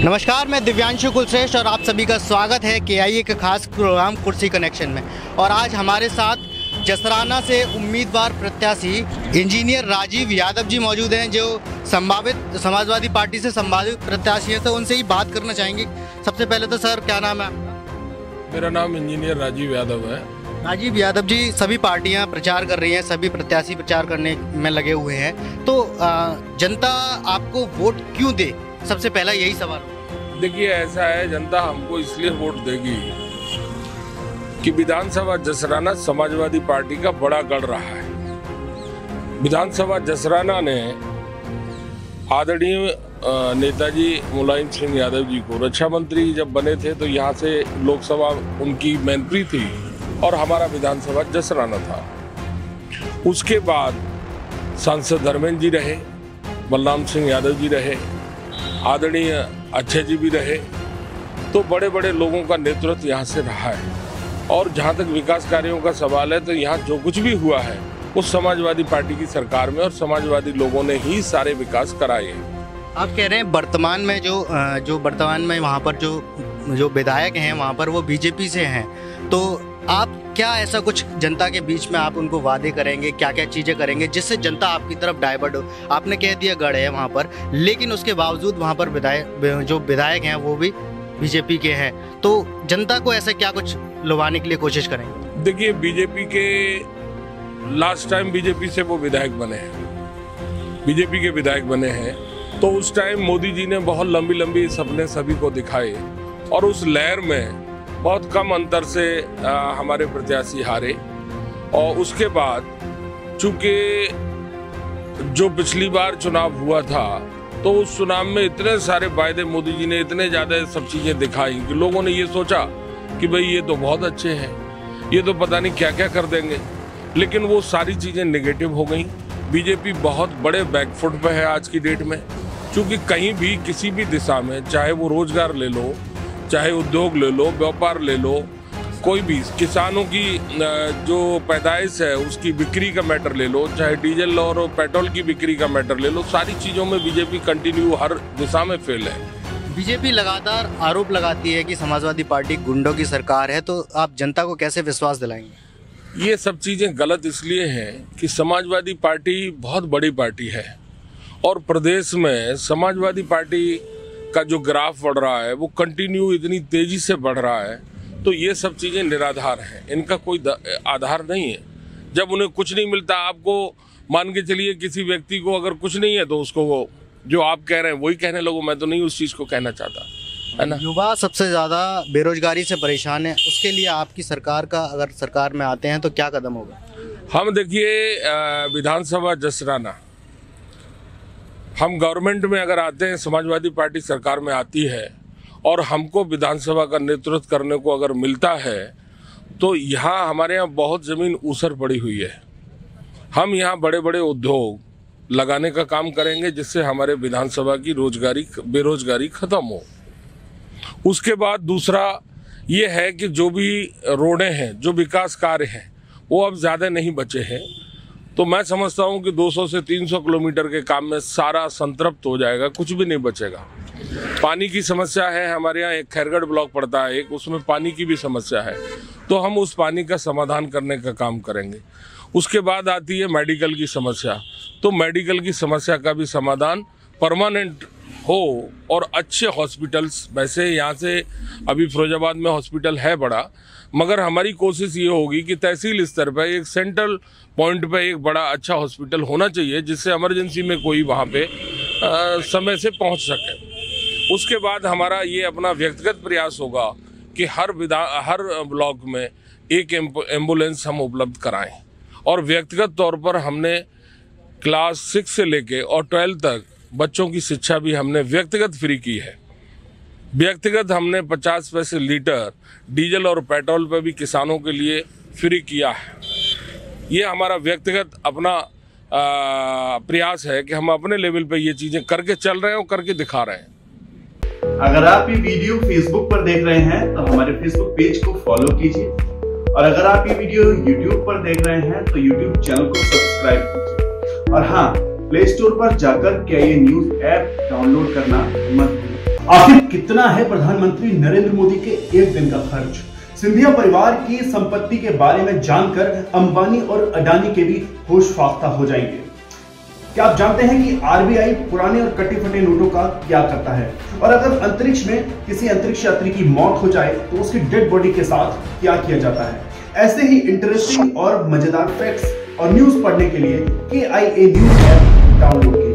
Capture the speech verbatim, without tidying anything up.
नमस्कार, मैं दिव्यांशु कुलश्रेष्ठ और आप सभी का स्वागत है के आई ए के खास प्रोग्राम कुर्सी कनेक्शन में। और आज हमारे साथ जसराना से उम्मीदवार प्रत्याशी इंजीनियर राजीव यादव जी मौजूद हैं, जो संभावित समाजवादी पार्टी से संभावित प्रत्याशी हैं। तो उनसे ही बात करना चाहेंगे। सबसे पहले तो सर, क्या नाम है आपका? मेरा नाम इंजीनियर राजीव यादव है। राजीव यादव जी, सभी पार्टियां प्रचार कर रही हैं, सभी प्रत्याशी प्रचार करने में लगे हुए हैं, तो जनता आपको वोट क्यों दे? सबसे पहला यही सवाल। देखिए, ऐसा है, जनता हमको इसलिए वोट देगी कि विधानसभा जसराना समाजवादी पार्टी का बड़ा गढ़ रहा है। विधानसभा जसराना ने आदरणीय नेताजी मुलायम सिंह यादव जी को रक्षा मंत्री जब बने थे तो यहाँ से लोकसभा उनकी मैनपुरी थी और हमारा विधानसभा जसराना था। उसके बाद सांसद धर्मेंद्र जी रहे, बलराम सिंह यादव जी रहे, आदरणीय अक्षय जी भी रहे, तो बड़े बड़े लोगों का नेतृत्व यहाँ से रहा है। और जहाँ तक विकास कार्यों का सवाल है, तो यहाँ जो कुछ भी हुआ है वो समाजवादी पार्टी की सरकार में और समाजवादी लोगों ने ही सारे विकास कराए हैं। आप कह रहे हैं वर्तमान में जो जो वर्तमान में वहाँ पर जो जो विधायक हैं वहाँ पर वो बीजेपी से हैं, तो आप क्या ऐसा कुछ जनता के बीच में आप उनको वादे करेंगे, क्या क्या चीज़ें करेंगे जिससे जनता आपकी तरफ डाइवर्ट हो? आपने कह दिया गढ़ है वहाँ पर, लेकिन उसके बावजूद वहाँ पर विधायक जो विधायक हैं वो भी बीजेपी के हैं, तो जनता को ऐसे क्या कुछ लुभाने के लिए कोशिश करेंगे? देखिए, बीजेपी के लास्ट टाइम बीजेपी से वो विधायक बने हैं, बीजेपी के विधायक बने हैं, तो उस टाइम मोदी जी ने बहुत लंबी लंबी सपने सभी को दिखाए और उस लहर में बहुत कम अंतर से आ, हमारे प्रत्याशी हारे। और उसके बाद चूंकि जो पिछली बार चुनाव हुआ था तो उस चुनाव में इतने सारे वायदे मोदी जी ने, इतने ज़्यादा सब चीज़ें दिखाई कि लोगों ने ये सोचा कि भाई ये तो बहुत अच्छे हैं, ये तो पता नहीं क्या क्या कर देंगे, लेकिन वो सारी चीज़ें नेगेटिव हो गई। बीजेपी बहुत बड़े बैकफुट पे है आज की डेट में, क्योंकि कहीं भी किसी भी दिशा में, चाहे वो रोजगार ले लो, चाहे उद्योग ले लो, व्यापार ले लो, कोई भी किसानों की जो पैदाइश है उसकी बिक्री का मैटर ले लो, चाहे डीजल और पेट्रोल की बिक्री का मैटर ले लो, सारी चीज़ों में बीजेपी कंटिन्यू हर दिशा में फेल है। बीजेपी लगातार आरोप लगाती है कि समाजवादी पार्टी गुंडों की सरकार है, तो आप जनता को कैसे विश्वास दिलाएंगे? ये सब चीज़ें गलत इसलिए हैं कि समाजवादी पार्टी बहुत बड़ी पार्टी है और प्रदेश में समाजवादी पार्टी का जो ग्राफ बढ़ रहा है वो कंटिन्यू इतनी तेजी से बढ़ रहा है, तो ये सब चीज़ें निराधार हैं, इनका कोई आधार नहीं है। जब उन्हें कुछ नहीं मिलता, आपको मान के चलिए किसी व्यक्ति को अगर कुछ नहीं है तो उसको वो जो आप कह रहे हैं वही कहने लगो, मैं तो नहीं उस चीज़ को कहना चाहता, है ना। युवा सबसे ज़्यादा बेरोजगारी से परेशान है, उसके लिए आपकी सरकार का, अगर सरकार में आते हैं तो क्या कदम होगा? हम देखिए, विधानसभा जसराना, हम गवर्नमेंट में अगर आते हैं, समाजवादी पार्टी सरकार में आती है और हमको विधानसभा का नेतृत्व करने को अगर मिलता है तो यहाँ हमारे यहाँ बहुत ज़मीन ऊसर पड़ी हुई है। हम यहाँ बड़े बड़े उद्योग लगाने का काम करेंगे जिससे हमारे विधानसभा की रोजगारी बेरोजगारी खत्म हो। उसके बाद दूसरा ये है कि जो भी रोडें हैं, जो विकास कार्य हैं, वो अब ज़्यादा नहीं बचे हैं, तो मैं समझता हूँ कि दो सौ से तीन सौ किलोमीटर के काम में सारा संतृप्त हो जाएगा, कुछ भी नहीं बचेगा। पानी की समस्या है हमारे यहाँ, एक खैरगढ़ ब्लॉक पड़ता है एक, उसमें पानी की भी समस्या है, तो हम उस पानी का समाधान करने का काम करेंगे। उसके बाद आती है मेडिकल की समस्या, तो मेडिकल की समस्या का भी समाधान परमानेंट हो और अच्छे हॉस्पिटल्स, वैसे यहाँ से अभी फिरोजाबाद में हॉस्पिटल है बड़ा, मगर हमारी कोशिश ये होगी कि तहसील स्तर पर एक सेंट्रल पॉइंट पे एक बड़ा अच्छा हॉस्पिटल होना चाहिए जिससे इमरजेंसी में कोई वहाँ पे आ, समय से पहुँच सके। उसके बाद हमारा ये अपना व्यक्तिगत प्रयास होगा कि हर विधा हर ब्लॉक में एक एम्बुलेंस हम उपलब्ध कराएं, और व्यक्तिगत तौर पर हमने क्लास सिक्स से लेके और ट्वेल्थ तक बच्चों की शिक्षा भी हमने व्यक्तिगत फ्री की है। व्यक्तिगत हमने पचास पैसे लीटर डीजल और पेट्रोल पर भी किसानों के लिए फ्री किया है। ये हमारा व्यक्तिगत अपना आ, प्रयास है कि हम अपने लेवल पे ये चीजें करके चल रहे हैं और करके दिखा रहे हैं। अगर आप ये वीडियो फेसबुक पर देख रहे हैं तो हमारे फेसबुक पेज को फॉलो कीजिए, और अगर आप ये वीडियो यूट्यूब पर देख रहे हैं तो यूट्यूब चैनल को सब्सक्राइब कीजिए। और हाँ, प्ले स्टोर पर जाकर K I A news app download करना मत भूलिए। आखिर कितना है प्रधानमंत्री नरेंद्र मोदी के एक दिन का खर्च? सिंधिया परिवार की संपत्ति के बारे में जानकर अंबानी और अडानी के भी होश फाख्ता हो जाएंगे। क्या आप जानते हैं कि आरबीआई पुराने और कटे फटे नोटों का क्या करता है, और अगर अंतरिक्ष में किसी अंतरिक्ष यात्री की मौत हो जाए तो उसकी डेड बॉडी के साथ क्या किया जाता है? ऐसे ही इंटरेस्टिंग और मजेदार फैक्ट्स और न्यूज पढ़ने के लिए K I A news app download कीजिए।